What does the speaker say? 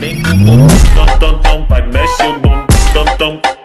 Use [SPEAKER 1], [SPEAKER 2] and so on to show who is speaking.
[SPEAKER 1] vem com o bumbum, tom, tom, tom, vai mexe o bumbum, tom, tom.